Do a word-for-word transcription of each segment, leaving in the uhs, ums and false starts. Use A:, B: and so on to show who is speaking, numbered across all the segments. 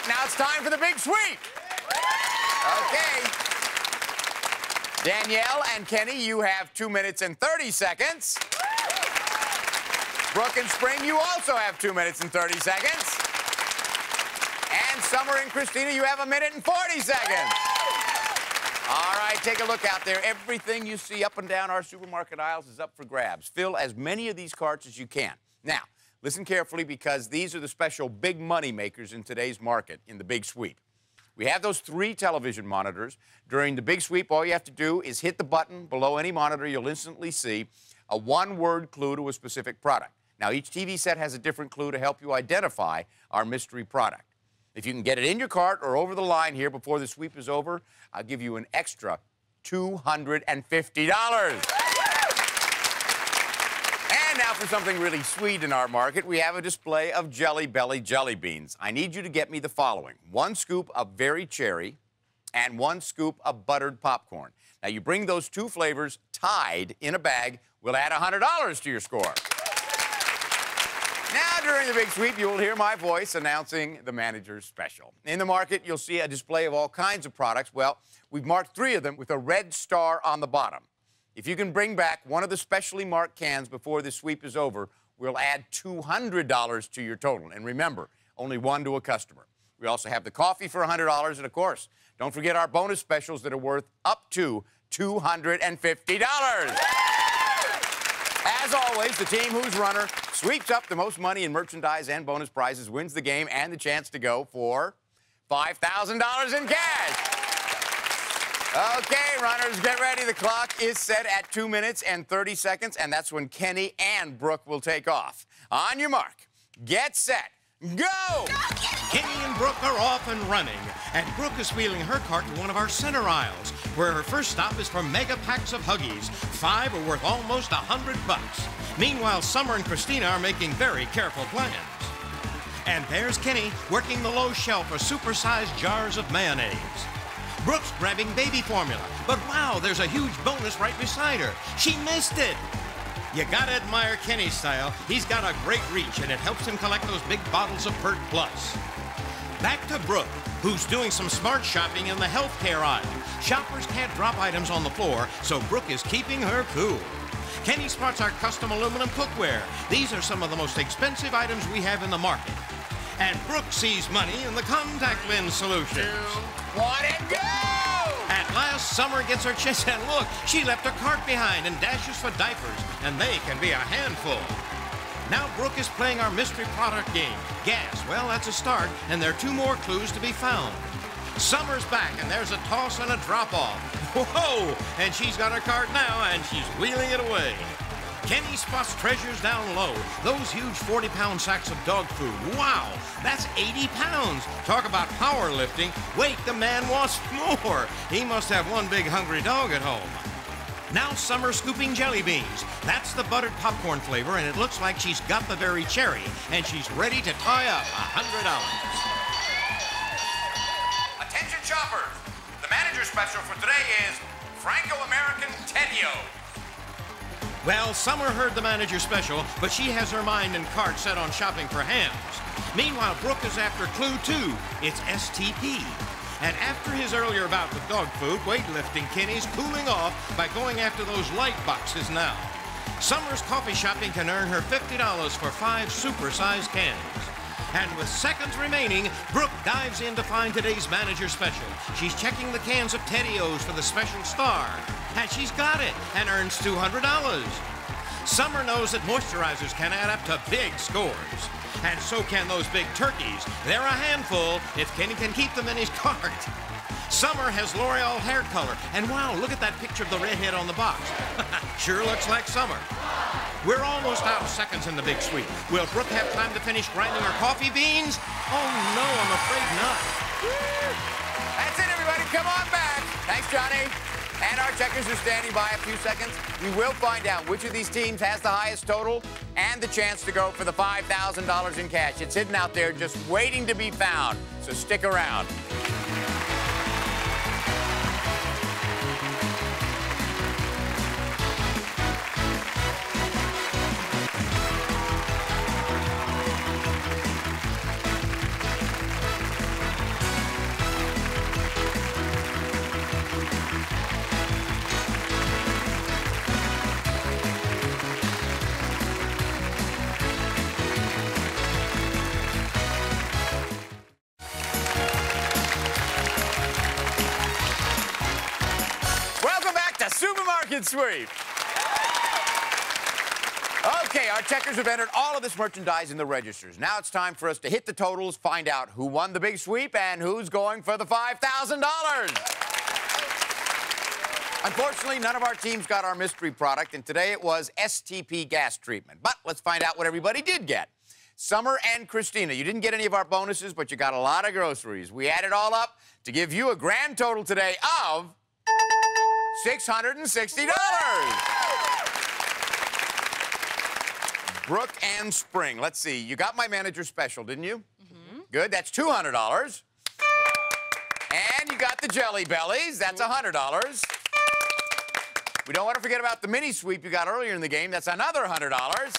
A: now it's time for the big sweep. Okay. Danielle and Kenny, you have two minutes and thirty seconds. Brooke and Spring, you also have two minutes and thirty seconds. And Summer and Christina, you have a minute and forty seconds. All right, take a look out there. Everything you see up and down our supermarket aisles is up for grabs. Fill as many of these carts as you can. Now, listen carefully because these are the special big money makers in today's market in the big sweep. We have those three television monitors. During the big sweep, all you have to do is hit the button below any monitor. You'll instantly see a one-word clue to a specific product. Now, each T V set has a different clue to help you identify our mystery product. If you can get it in your cart or over the line here before the sweep is over, I'll give you an extra two hundred fifty dollars. And now for something really sweet in our market, we have a display of Jelly Belly jelly beans. I need you to get me the following. One scoop of Very Cherry and one scoop of buttered popcorn. Now, you bring those two flavors tied in a bag. We'll add one hundred dollars to your score. Now, during the big sweep, you will hear my voice announcing the manager's special. In the market, you'll see a display of all kinds of products. Well, we've marked three of them with a red star on the bottom. If you can bring back one of the specially marked cans before the sweep is over, we'll add two hundred dollars to your total. And remember, only one to a customer. We also have the coffee for one hundred dollars, and of course, don't forget our bonus specials that are worth up to two hundred fifty dollars. As always, the team whose runner sweeps up the most money in merchandise and bonus prizes wins the game and the chance to go for five thousand dollars in cash. Okay, runners, get ready. The clock is set at two minutes and thirty seconds, and that's when Kenny and Brooke will take off. On your mark, get set, go!
B: Kenny and Brooke are off and running, and Brooke is wheeling her cart to one of our center aisles, where her first stop is for mega packs of Huggies. Five are worth almost a hundred bucks. Meanwhile, Summer and Christina are making very careful plans. And there's Kenny working the low shelf for supersized jars of mayonnaise. Brooke's grabbing baby formula, but wow, there's a huge bonus right beside her. She missed it. You gotta admire Kenny's style. He's got a great reach, and it helps him collect those big bottles of Pert Plus. Back to Brooke, who's doing some smart shopping in the healthcare aisle. Shoppers can't drop items on the floor, so Brooke is keeping her cool. Kenny spots our custom aluminum cookware. These are some of the most expensive items we have in the market. And Brooke sees money in the contact lens solutions.
A: Two, one, and go!
B: At last, Summer gets her chance, and look, she left her cart behind and dashes for diapers, and they can be a handful. Now Brooke is playing our mystery product game. Gas, well, that's a start, and there are two more clues to be found. Summer's back, and there's a toss and a drop-off. Whoa! And she's got her cart now, and she's wheeling it away. Kenny spots treasures down low. Those huge forty pound sacks of dog food. Wow, that's eighty pounds. Talk about powerlifting. Wait, the man wants more. He must have one big hungry dog at home. Now Summer scooping jelly beans. That's the buttered popcorn flavor, and it looks like she's got the Very Cherry, and she's ready to tie up one hundred dollars.
A: Attention shoppers, the manager special for today is Franco-American Teddios.
B: Well, Summer heard the manager special, but she has her mind and cart set on shopping for hams. Meanwhile, Brooke is after clue two. It's S T P. And after his earlier bout with dog food, weightlifting Kenny's cooling off by going after those light boxes now. Summer's coffee shopping can earn her fifty dollars for five super-sized cans. And with seconds remaining, Brooke dives in to find today's manager special. She's checking the cans of Teddios for the special star. And she's got it and earns two hundred dollars. Summer knows that moisturizers can add up to big scores. And so can those big turkeys. They're a handful if Kenny can keep them in his cart. Summer has L'Oreal hair color. And wow, look at that picture of the redhead on the box. Sure looks like Summer. We're almost out of seconds in the big sweep. Will Brooke have time to finish grinding her coffee beans? Oh, no, I'm afraid not.
A: That's it, everybody. Come on back. Thanks, Johnny. And our checkers are standing by a few seconds. We will find out which of these teams has the highest total and the chance to go for the five thousand dollars in cash. It's hidden out there just waiting to be found, so stick around. Supermarket Sweep. Okay, our checkers have entered all of this merchandise in the registers. Now it's time for us to hit the totals, find out who won the big sweep and who's going for the five thousand dollars. Unfortunately, none of our teams got our mystery product, and today it was S T P gas treatment. But let's find out what everybody did get. Summer and Christina, you didn't get any of our bonuses, but you got a lot of groceries. We added all up to give you a grand total today of six hundred sixty dollars. Brooke and Spring, let's see. You got my manager special, didn't you? Mm-hmm. Good, that's two hundred dollars. And you got the Jelly Bellies, that's one hundred dollars. We don't want to forget about the mini sweep you got earlier in the game, that's another one hundred dollars.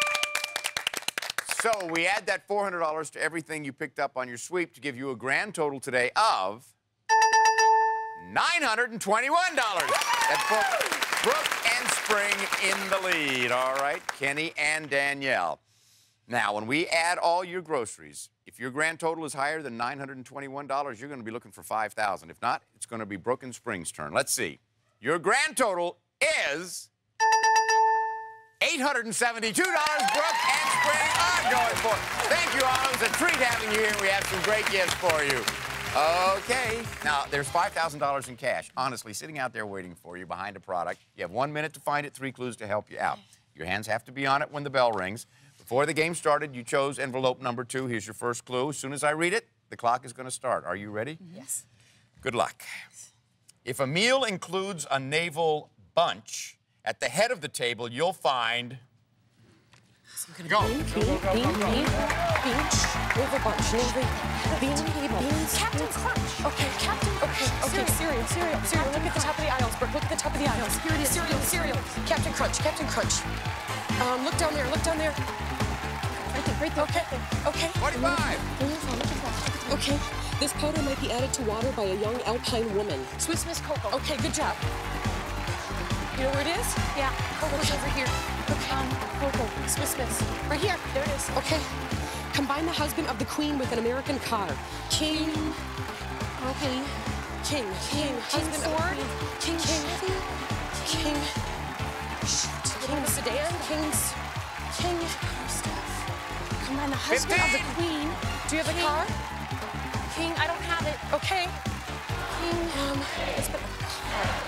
A: So we add that four hundred dollars to everything you picked up on your sweep to give you a grand total today of nine hundred twenty-one dollars. That's Brooke, Brooke and Spring in the lead. All right, Kenny and Danielle. Now, when we add all your groceries, if your grand total is higher than nine hundred twenty-one dollars, you're going to be looking for five thousand dollars. If not, it's going to be Brooke and Spring's turn. Let's see. Your grand total is eight hundred seventy-two dollars. Brooke and Spring are going for it. Thank you all. It was a treat having you here. We have some great gifts for you. Okay. Now, there's five thousand dollars in cash, honestly, sitting out there waiting for you behind a product. You have one minute to find it, three clues to help you out. Your hands have to be on it when the bell rings. Before the game started, you chose envelope number two. Here's your first clue. As soon as I read it, the clock is going to start. Are you ready?
C: Yes.
A: Good luck. If a meal includes a naval bunch, at the head of the table, you'll find... Go.
C: Bean, bean, bean, bean, beach, naval bunch, naval, bean, beans, Captain Crunch. Okay, Captain, okay, okay, cereal, cereal, cereal. Look at the top of the aisles, Brooke. Look at the top of the aisles. Here it is. Cereal, cereal. Captain Crunch, Captain Crunch. Um, look down there, look down there. Right there, right there. Okay, okay.
A: twenty-five.
C: Okay, this powder might be added to water by a young alpine woman.
D: Swiss Miss Cocoa.
C: Okay, good job. You know where it is?
D: Yeah, Cocoa's over here.
C: Okay.
D: Um, Cocoa, Swiss Miss. Right here. There it is.
C: Okay. Combine the husband of the queen with an American car. King.
D: Okay.
C: King. King.
D: King
C: Husband
D: Ford.
C: of the queen. King. King. King. Shoot. King sedan. King's. King.
D: Combine the husband
A: fifteen.
D: of the queen.
C: Do you have
D: King.
C: a car?
D: King, I don't have it.
C: Okay.
D: King.
C: Um. Husband of the car.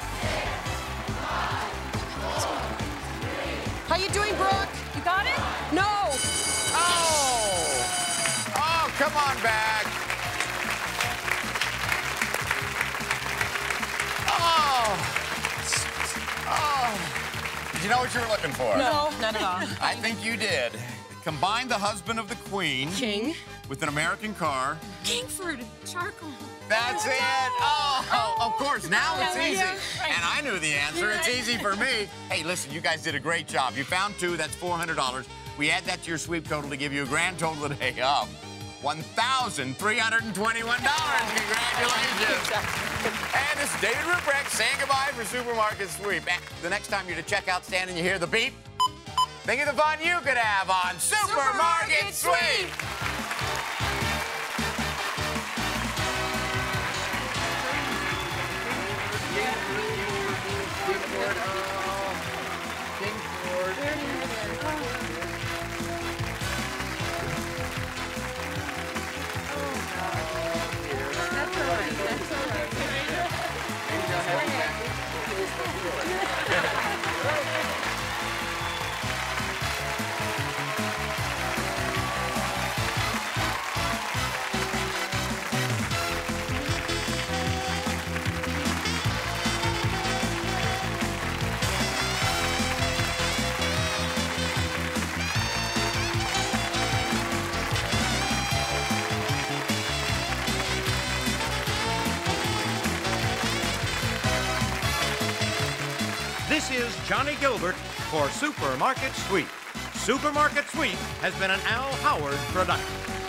C: How you doing, Brooke?
D: You got it?
C: No.
A: Oh! Oh, come on back. Oh! Oh! Did you know what you were looking for?
C: No, not at all.
A: I think you did. Combine the husband of the queen
C: King.
A: with an American car.
D: Kingford. Charcoal.
A: That's it. Oh, of course. Now it's
D: Yeah,
A: easy.
D: yeah, right.
A: And I knew the answer. It's easy for me. Hey, listen, you guys did a great job. You found two. That's four hundred dollars. We add that to your sweep total to give you a grand total today of one thousand three hundred twenty-one dollars. Congratulations. And this is David Ruprecht saying goodbye for Supermarket Sweep. And the next time you're to checkout stand and you hear the beep, think of the fun you could have on Supermarket, Supermarket Sweep.
B: This is Johnny Gilbert for Supermarket Sweep. Supermarket Sweep has been an Al Howard production.